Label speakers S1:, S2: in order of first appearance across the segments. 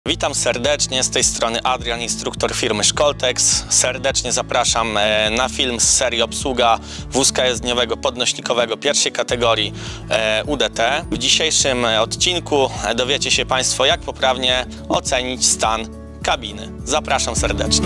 S1: Witam serdecznie, z tej strony Adrian, instruktor firmy Szkoltex. Serdecznie zapraszam na film z serii obsługa wózka jezdniowego podnośnikowego pierwszej kategorii UDT. W dzisiejszym odcinku dowiecie się Państwo, jak poprawnie ocenić stan kabiny. Zapraszam serdecznie.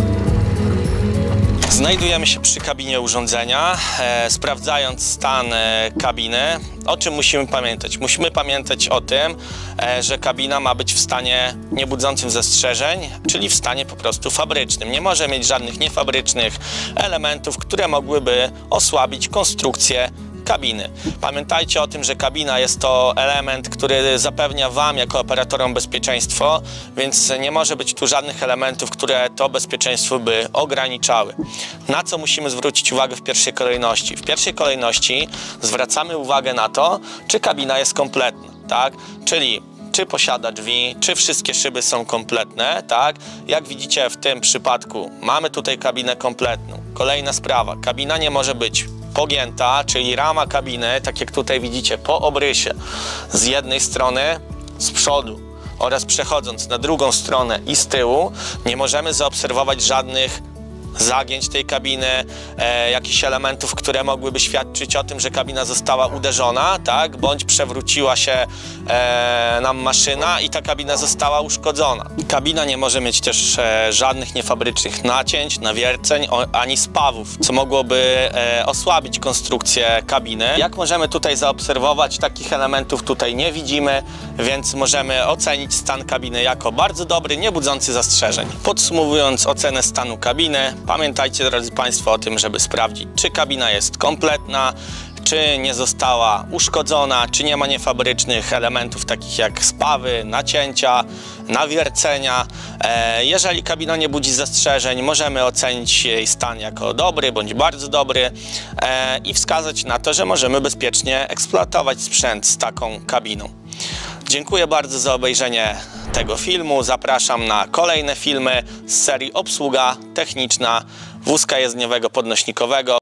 S1: Znajdujemy się przy kabinie urządzenia, sprawdzając stan kabiny. O czym musimy pamiętać? Musimy pamiętać o tym, że kabina ma być w stanie niebudzącym zastrzeżeń, czyli w stanie po prostu fabrycznym. Nie może mieć żadnych niefabrycznych elementów, które mogłyby osłabić konstrukcję kabiny. Pamiętajcie o tym, że kabina jest to element, który zapewnia Wam jako operatorom bezpieczeństwo, więc nie może być tu żadnych elementów, które to bezpieczeństwo by ograniczały. Na co musimy zwrócić uwagę w pierwszej kolejności? W pierwszej kolejności zwracamy uwagę na to, czy kabina jest kompletna, tak? Czyli czy posiada drzwi, czy wszystkie szyby są kompletne, tak? Jak widzicie w tym przypadku mamy tutaj kabinę kompletną. Kolejna sprawa, kabina nie może być pogięta, czyli rama kabiny, tak jak tutaj widzicie po obrysie, z jednej strony, z przodu oraz przechodząc na drugą stronę i z tyłu, nie możemy zaobserwować żadnych zagięć tej kabiny, jakichś elementów, które mogłyby świadczyć o tym, że kabina została uderzona, tak? Bądź przewróciła się nam maszyna i ta kabina została uszkodzona. Kabina nie może mieć też żadnych niefabrycznych nacięć, nawierceń ani spawów, co mogłoby osłabić konstrukcję kabiny. Jak możemy tutaj zaobserwować, takich elementów tutaj nie widzimy, więc możemy ocenić stan kabiny jako bardzo dobry, nie budzący zastrzeżeń. Podsumowując ocenę stanu kabiny, pamiętajcie, drodzy Państwo, o tym, żeby sprawdzić, czy kabina jest kompletna, czy nie została uszkodzona, czy nie ma niefabrycznych elementów takich jak spawy, nacięcia, nawiercenia. Jeżeli kabina nie budzi zastrzeżeń, możemy ocenić jej stan jako dobry bądź bardzo dobry i wskazać na to, że możemy bezpiecznie eksploatować sprzęt z taką kabiną. Dziękuję bardzo za obejrzenie tego filmu. Zapraszam na kolejne filmy z serii obsługa techniczna wózka jezdniowego podnośnikowego.